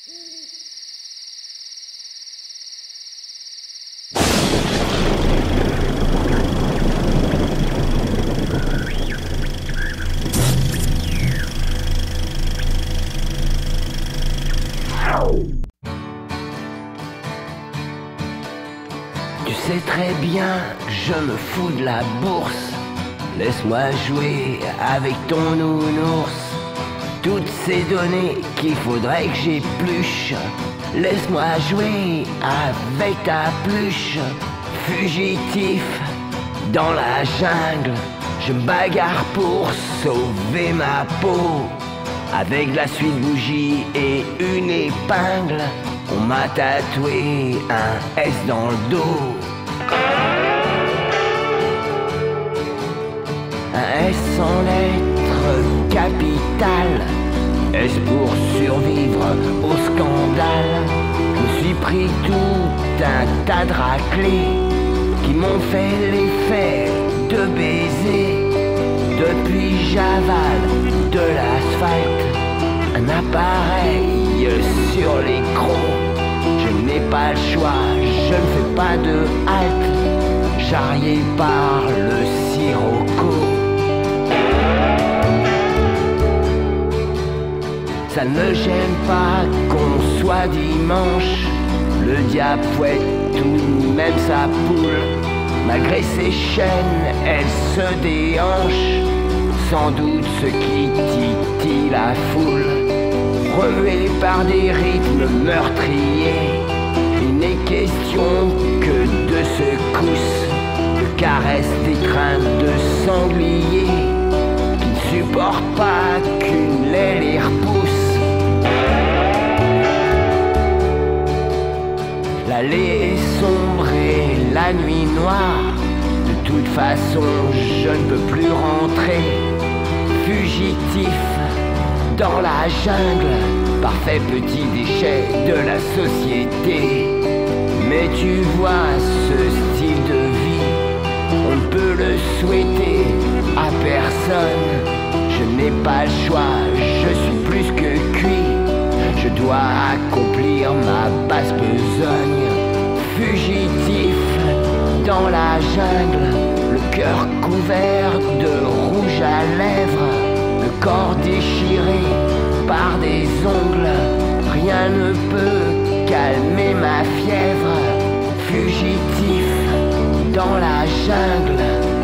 Tu sais très bien, je me fous de la bourse. Laisse-moi jouer avec ton nounours. Toutes ces données qu'il faudrait que j'épluche. Laisse-moi jouer avec ta pluche. Fugitif dans la jungle, je me bagarre pour sauver ma peau. Avec la suite bougie et une épingle, on m'a tatoué un S dans le dos. Un S en lettres capitales. S pour survivre au scandale. Je me suis pris tout un tas de raclés qui m'ont fait l'effet de baiser. Depuis j'avale de l'asphalte, un appareil sur l'écran. Je n'ai pas le choix, je ne fais pas de halte, charrié par le sirocco. Ça ne me gêne pas qu'on soit dimanche, le diable fouette tout, même sa poule. Malgré ses chaînes, elle se déhanche, sans doute ce qui titille la foule. Remuée par des rythmes meurtriers, il n'est question que de secousses, de caresses, d'étreintes de sangliers qui ne supportent pas qu'une laie les repousse. L'allée est sombre et la nuit noire. De toute façon, je ne peux plus rentrer. Fugitif dans la jungle, parfait petit déchet de la société. Mais tu vois, ce style de vie, on ne peut le souhaiter à personne. Je n'ai pas le choix, je suis plus que cuit. Je dois accomplir ma basse besogne. Fugitif dans la jungle, le cœur couvert de rouge à lèvres, le corps déchiré par des ongles. Rien ne peut calmer ma fièvre. Fugitif dans la jungle.